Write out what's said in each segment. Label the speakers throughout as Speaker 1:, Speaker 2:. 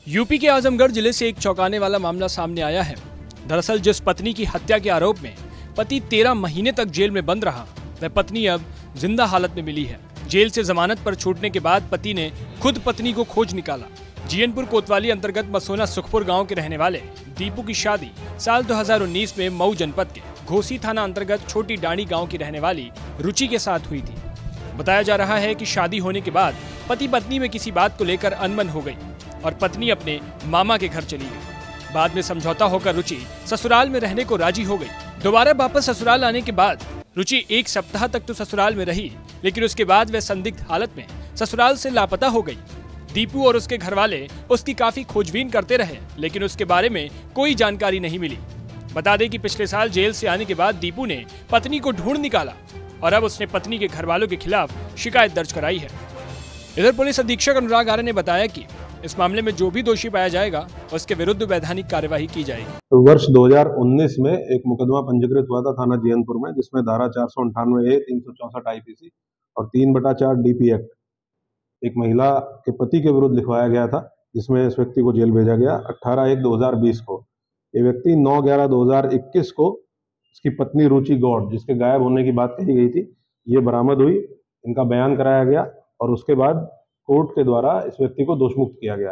Speaker 1: UP के आजमगढ़ जिले से एक चौंकाने वाला मामला सामने आया है। दरअसल जिस पत्नी की हत्या के आरोप में पति 13 महीने तक जेल में बंद रहा, वह पत्नी अब जिंदा हालत में मिली है। जेल से जमानत पर छूटने के बाद पति ने खुद पत्नी को खोज निकाला। जीएनपुर कोतवाली अंतर्गत मसोना सुखपुर गांव के रहने वाले दीपू की शादी साल 2019 में मऊ जनपद के घोसी थाना अंतर्गत छोटी डाणी गांव की रहने वाली रुचि के साथ हुई थी। बताया जा रहा है कि शादी होने के बाद पति पत्नी में किसी बात को लेकर अनबन हो गई और पत्नी अपने मामा के घर चली गई। बाद में समझौता होकर रुचि ससुराल में रहने को राजी हो गई। दोबारा वापस ससुराल आने के बाद रुचि 1 सप्ताह तक तो ससुराल में रही, लेकिन उसके बाद वह संदिग्ध हालत में ससुराल से लापता हो गई। दीपू और उसके घरवाले उसकी काफी खोजबीन करते रहे, लेकिन उसके बारे में कोई जानकारी नहीं मिली। बता दें कि पिछले साल जेल से आने के बाद दीपू ने पत्नी को ढूंढ निकाला और अब उसने पत्नी के घरवालों के खिलाफ शिकायत दर्ज कराई है। इधर पुलिस अधीक्षक अनुराग आर्य ने बताया कि इस मामले में जो भी दोषी पाया जाएगा उसके विरुद्ध वैधानिक कार्यवाही की जाएगी।
Speaker 2: तो वर्ष 2019 में एक मुकदमा पंजीकृत हुआ था थाना जीएनपुर में, जिसमें धारा 498A, 364 IPC और 3/4 DP एक्ट एक महिला के पति के विरुद्ध लिखवाया गया था, जिसमें इस व्यक्ति को जेल भेजा गया 18/1/2020 को। ये व्यक्ति 9/11/2021 को इसकी पत्नी रुचि गौड़, जिसके गायब होने की बात कही गई थी, ये बरामद हुई। इनका बयान कराया गया और उसके बाद कोर्ट के द्वारा इस व्यक्ति को दोषमुक्त किया गया।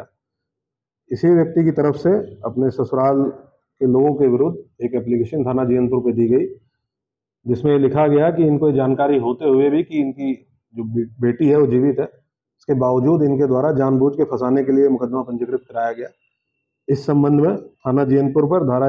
Speaker 2: इसी व्यक्ति की तरफ से अपने ससुराल के लोगों के विरुद्ध एक एप्लीकेशन थाना जीएनपुर पे दी गई, जिसमें लिखा गया कि इनको जानकारी होते हुए भी कि इनकी जो बेटी है वो जीवित है, इसके बावजूद इनके द्वारा जानबूझ के फंसाने के लिए मुकदमा पंजीकृत कराया गया। इस संबंध में थाना जीएनपुर पर धारा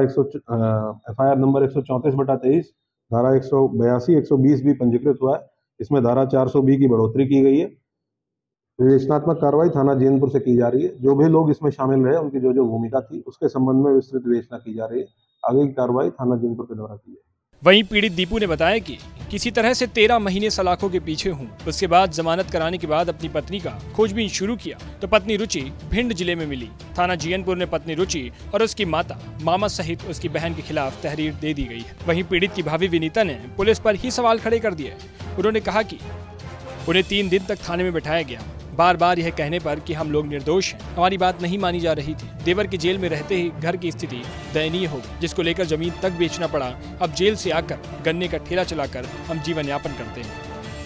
Speaker 2: FIR नंबर 134/23, धारा 182, 120 भी पंजीकृत हुआ है। इसमें धारा 420 की बढ़ोतरी की गई है। विवेचनात्मक कार्रवाई थाना जीएनपुर से की जा रही है। जो भी लोग इसमें शामिल रहे, उनकी जो भूमिका थी, उसके संबंध में विस्तृत विवेचना की जा रही है। आगे की कार्रवाई थाना जीएनपुर के द्वारा की है।
Speaker 1: वहीं पीड़ित दीपू ने बताया कि किसी तरह से 13 महीने सलाखों के पीछे हूँ। उसके बाद जमानत कराने के बाद अपनी पत्नी का खोजबीन शुरू किया तो पत्नी रुचि भिंड जिले में मिली। थाना जीएनपुर ने पत्नी रुचि और उसकी माता, मामा सहित उसकी बहन के खिलाफ तहरीर दे दी गई है। वहीं पीड़ित की भाभी विनीता ने पुलिस पर ही सवाल खड़े कर दिए। उन्होंने कहा कि उन्हें 3 दिन तक थाने में बैठाया गया, बार बार यह कहने पर कि हम लोग निर्दोष हैं। हमारी बात नहीं मानी जा रही थी। देवर के जेल में रहते ही घर की स्थिति दयनीय हो गई, जिसको लेकर जमीन तक बेचना पड़ा। अब जेल से आकर गन्ने का ठेला चलाकर हम जीवन यापन करते हैं।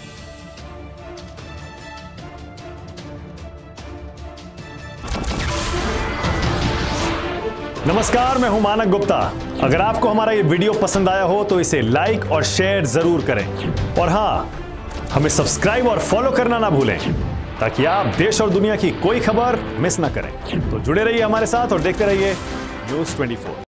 Speaker 3: नमस्कार, मैं हूं मानक गुप्ता। अगर आपको हमारा ये वीडियो पसंद आया हो तो इसे लाइक और शेयर जरूर करें, और हाँ, हमें सब्सक्राइब और फॉलो करना ना भूलें, ताकि आप देश और दुनिया की कोई खबर मिस ना करें। तो जुड़े रहिए हमारे साथ और देखते रहिए News 24।